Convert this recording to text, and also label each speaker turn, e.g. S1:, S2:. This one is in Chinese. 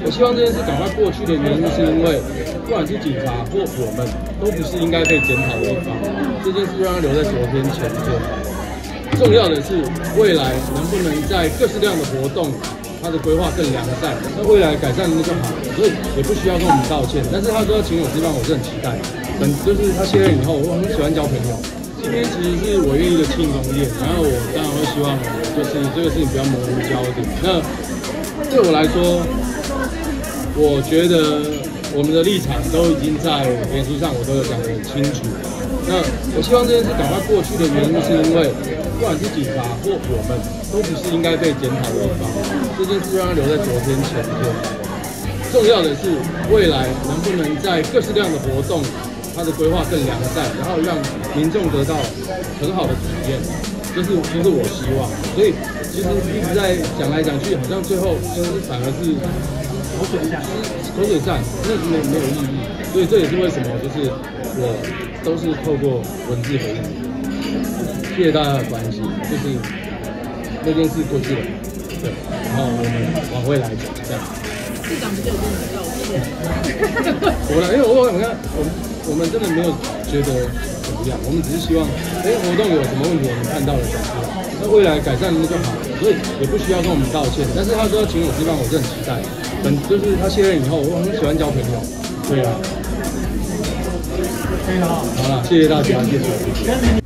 S1: 我希望这件事赶快过去的原因，是因为不管是警察或我们，都不是应该被检讨的一方。这件事就让它留在昨天、前天。重要的是未来能不能在各式各样的活动，它的规划更良善，那未来改善那就好，所以也不需要跟我们道歉。但是他说要请我吃饭，我是很期待。就是他卸任以后，我很喜欢交朋友。今天其实是我愿意的庆功宴，然后我当然会希望就是这个事情比较模糊焦点。那对我来说，我觉得我们的立场都已经在脸书上我都有讲得很清楚。那我希望这件事赶快过去的原因，是因为不管是警察或我们，都不是应该被检讨的一方。这件事就让它留在昨天、前天。重要的是未来能不能在各式各样的活动，它的规划更良善，然后让民众得到很好的体验，这是我希望。所以其实一直在讲来讲去，好像最后就是反而是口水战，那没有意义。所以这也是为什么就是我都是透过文字回应。谢谢大家的关心，就是那件事过去了，对，然后我们往未来讲，这样。
S2: 市长不是有跟你道歉？
S1: 因为我们真的没有觉得怎么样，我们只是希望，活动有什么问题我们看到了讲出来，那未来改善那就好，所以也不需要跟我们道歉。但是他说要请我吃饭，我是很期待。就是他卸任以后，我很喜欢交朋友，对啊。好了，谢谢大家，谢谢。